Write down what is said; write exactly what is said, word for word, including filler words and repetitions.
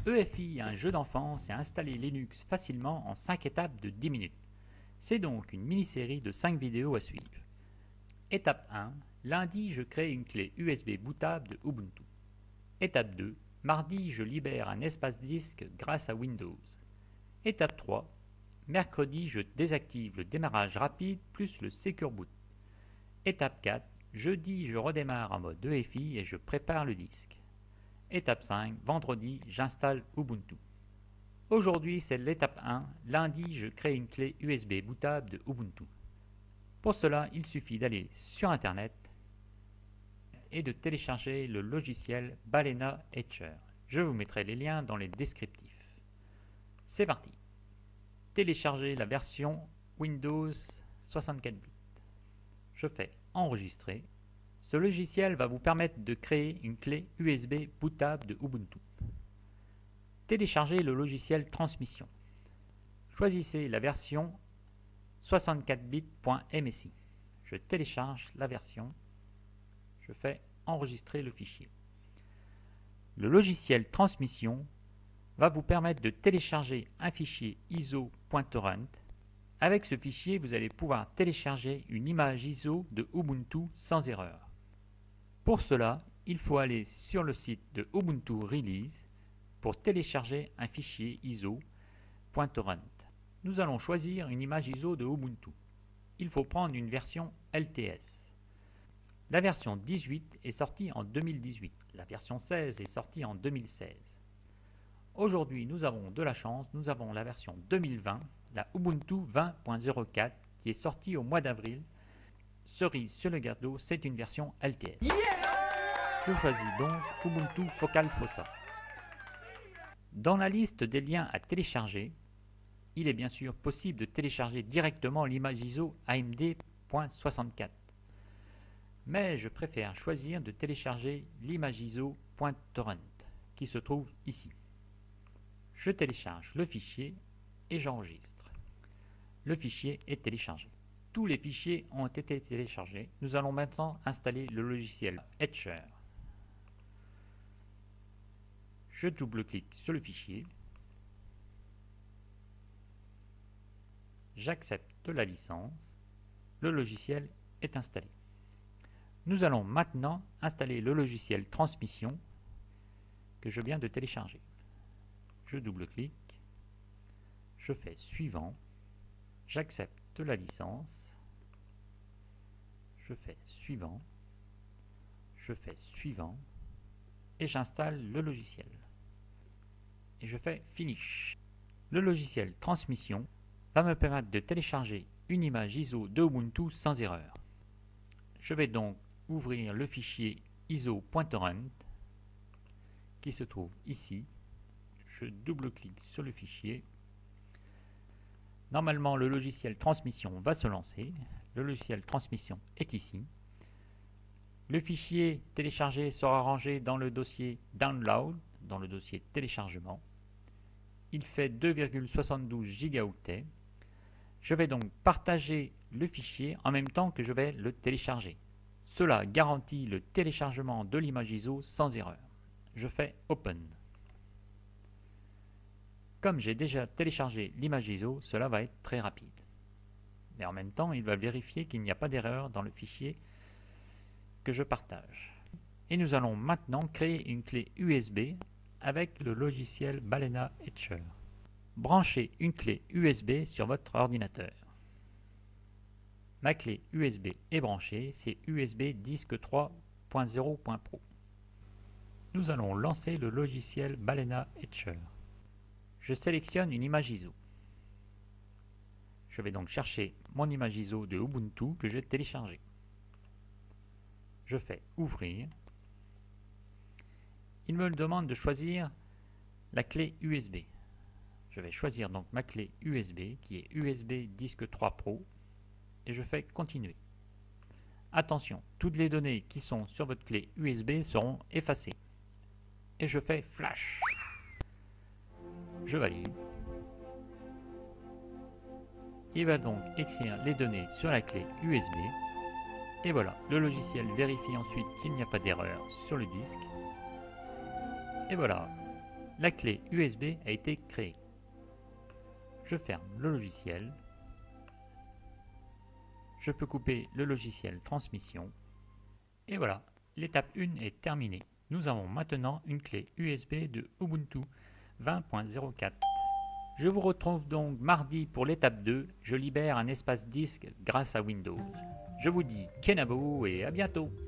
E F I, un jeu d'enfant, c'est installer Linux facilement en cinq étapes de dix minutes. C'est donc une mini-série de cinq vidéos à suivre. Étape un. Lundi, je crée une clé U S B bootable de Ubuntu. Étape deux. Mardi, je libère un espace disque grâce à Windows. Étape trois. Mercredi, je désactive le démarrage rapide plus le Secure Boot. Étape quatre. Jeudi, je redémarre en mode E F I et je prépare le disque. Étape cinq. Vendredi, j'installe Ubuntu. Aujourd'hui, c'est l'étape un. Lundi, je crée une clé U S B bootable de Ubuntu. Pour cela, il suffit d'aller sur Internet et de télécharger le logiciel Balena Etcher. Je vous mettrai les liens dans les descriptifs. C'est parti. Télécharger la version Windows soixante-quatre bits. Je fais enregistrer. Ce logiciel va vous permettre de créer une clé U S B bootable de Ubuntu. Téléchargez le logiciel transmission. Choisissez la version soixante-quatre bits.msi. Je télécharge la version. Je fais enregistrer le fichier. Le logiciel transmission va vous permettre de télécharger un fichier I S O.torrent. Avec ce fichier, vous allez pouvoir télécharger une image I S O de Ubuntu sans erreur. Pour cela, il faut aller sur le site de Ubuntu Release pour télécharger un fichier I S O.torrent. Nous allons choisir une image I S O de Ubuntu. Il faut prendre une version L T S. La version dix-huit est sortie en deux mille dix-huit. La version seize est sortie en deux mille seize. Aujourd'hui, nous avons de la chance, nous avons la version deux mille vingt, la Ubuntu vingt point zéro quatre, qui est sortie au mois d'avril. Cerise sur le gâteau, c'est une version L T S. Yeah! Je choisis donc Ubuntu Focal Fossa. Dans la liste des liens à télécharger, il est bien sûr possible de télécharger directement l'image I S O A M D.soixante-quatre. Mais je préfère choisir de télécharger l'image I S O.torrent qui se trouve ici. Je télécharge le fichier et j'enregistre. Le fichier est téléchargé. Tous les fichiers ont été téléchargés. Nous allons maintenant installer le logiciel Etcher. Je double-clique sur le fichier. J'accepte la licence. Le logiciel est installé. Nous allons maintenant installer le logiciel transmission que je viens de télécharger. Je double-clique. Je fais suivant. J'accepte la licence. Je fais suivant. Je fais suivant. Et j'installe le logiciel. Et je fais finish. Le logiciel transmission va me permettre de télécharger une image I S O de Ubuntu sans erreur. Je vais donc ouvrir le fichier I S O.torrent qui se trouve ici. Je double-clique sur le fichier. Normalement, le logiciel transmission va se lancer. Le logiciel transmission est ici. Le fichier téléchargé sera rangé dans le dossier Download, dans le dossier téléchargement. Il fait deux virgule soixante-douze gigaoctets. Je vais donc partager le fichier en même temps que je vais le télécharger. Cela garantit le téléchargement de l'image I S O sans erreur. Je fais Open. Comme j'ai déjà téléchargé l'image I S O, cela va être très rapide. Mais en même temps, il va vérifier qu'il n'y a pas d'erreur dans le fichier que je partage. Et nous allons maintenant créer une clé U S B avec le logiciel Balena Etcher. Branchez une clé U S B sur votre ordinateur. Ma clé U S B est branchée, c'est U S B disque trois point zéro point pro. Nous allons lancer le logiciel Balena Etcher. Je sélectionne une image I S O. Je vais donc chercher mon image I S O de Ubuntu que j'ai téléchargée. Je fais ouvrir. Il me demande de choisir la clé U S B. Je vais choisir donc ma clé U S B qui est U S B disque trois pro et je fais continuer. Attention, toutes les données qui sont sur votre clé U S B seront effacées. Et je fais flash. Je valide. Il va donc écrire les données sur la clé U S B. Et voilà, le logiciel vérifie ensuite qu'il n'y a pas d'erreur sur le disque. Et voilà, la clé U S B a été créée. Je ferme le logiciel. Je peux couper le logiciel transmission. Et voilà, l'étape un est terminée. Nous avons maintenant une clé U S B de Ubuntu vingt point zéro quatre. Je vous retrouve donc mardi pour l'étape deux. Je libère un espace disque grâce à Windows. Je vous dis Kenavo et à bientôt.